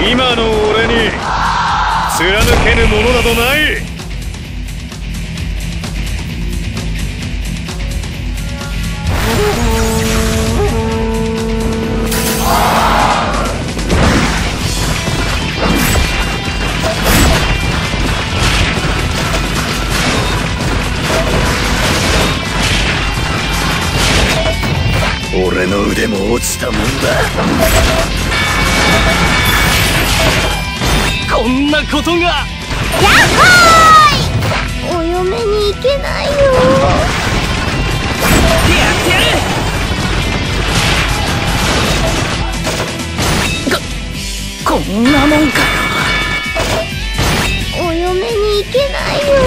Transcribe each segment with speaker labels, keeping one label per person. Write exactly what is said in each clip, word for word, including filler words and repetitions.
Speaker 1: 今の俺に貫けぬものなどない。
Speaker 2: 俺の腕も落ちたもんだ。
Speaker 3: こんなことが。やっ
Speaker 4: ほーい、お嫁に行けないよ。
Speaker 3: やってやる。こ、こんなもんかよ。
Speaker 4: お嫁に行けないよ。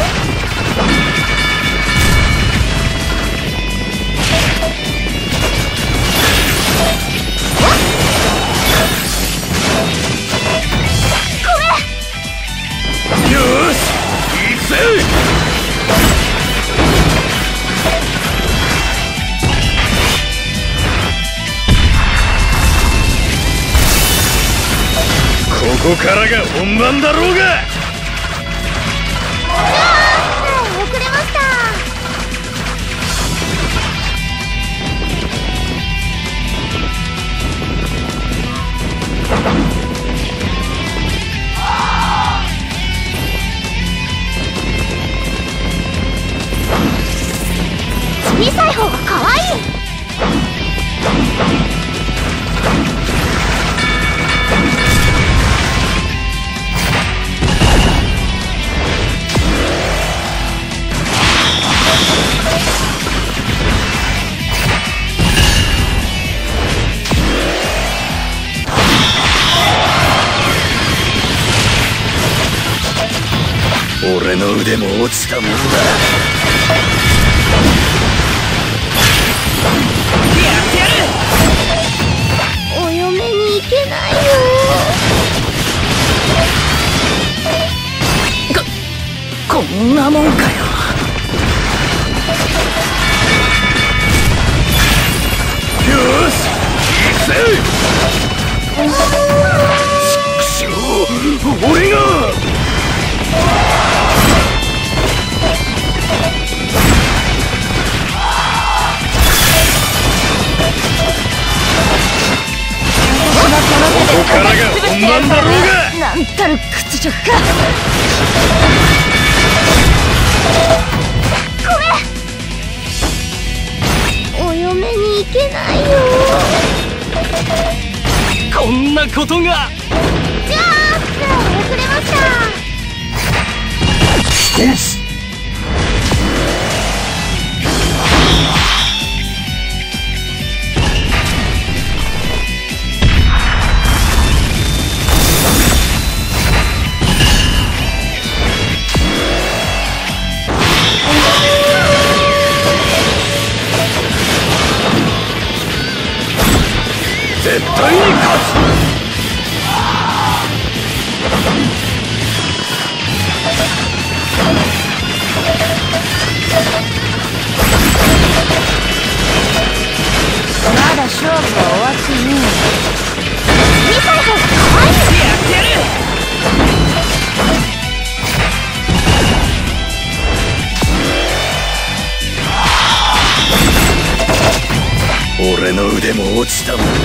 Speaker 1: ここからが本番だろうが。
Speaker 4: 遅れました。小さい方が可愛い。
Speaker 2: 俺の腕も落ちたもんだ。
Speaker 3: やってや
Speaker 4: る。お嫁に行けないよ。
Speaker 3: こ、こんなもんかよ。
Speaker 2: よし、行くぜ。ちくしょう、俺が。
Speaker 1: ここからが本番だろうが。
Speaker 3: なんたる屈辱か。
Speaker 4: ごめん。お嫁に行けないよ。
Speaker 3: こんなことが。
Speaker 4: じゃあ遅れました。
Speaker 2: 一つ。絶対に勝つ。
Speaker 4: まだ勝負は終わっていいの。小さい方が可愛い。
Speaker 3: やってやる。
Speaker 2: 俺の腕も落ちたもんだ。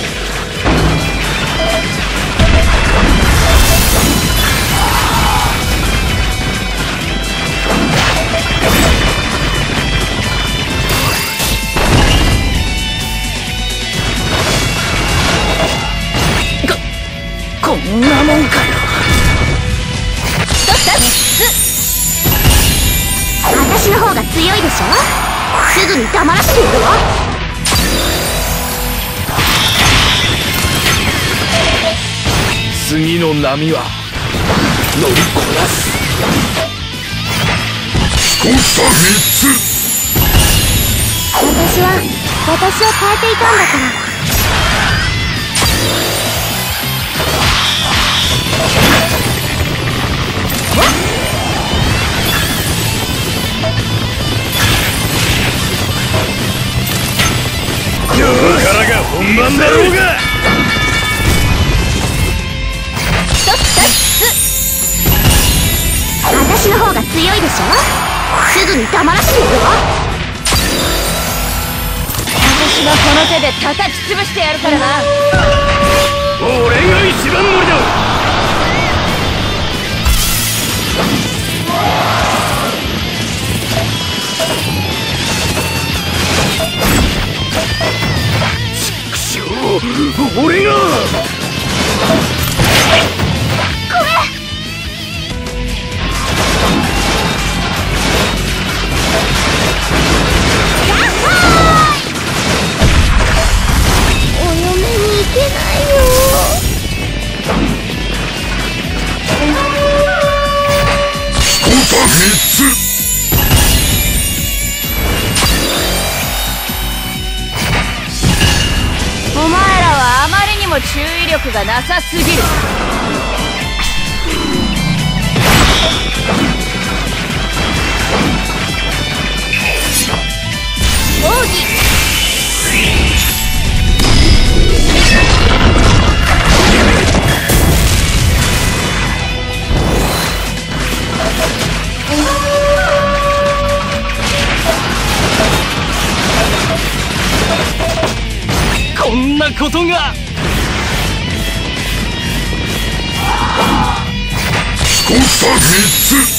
Speaker 3: こ、こんなもんかよ。
Speaker 4: 私の方が強いでしょ。すぐに黙らせてよ。
Speaker 2: 次の波は乗りこなす。少差みっつ。
Speaker 4: 私は私を変えていたんだから。
Speaker 1: ここからが本番だろうが。
Speaker 4: 私の方が強いでしょ。すぐに黙らせてやるわ。
Speaker 3: 私がこの手で叩き潰してやるからな。
Speaker 1: 俺が一番乗りだ。俺が
Speaker 4: お嫁に行けないよ。
Speaker 2: スコータみっつ。
Speaker 3: お前らはあまりにも注意力がなさすぎる。奥義こんなことが。
Speaker 2: スコータみっつ。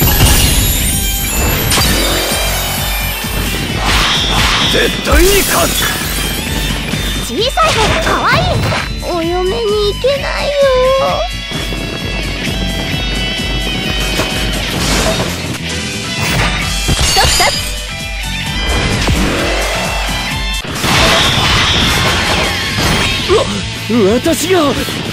Speaker 1: 絶対に勝つ。
Speaker 4: 小さい方が可愛い。お嫁に行けないよ。一つ立つ。
Speaker 3: うわ、私が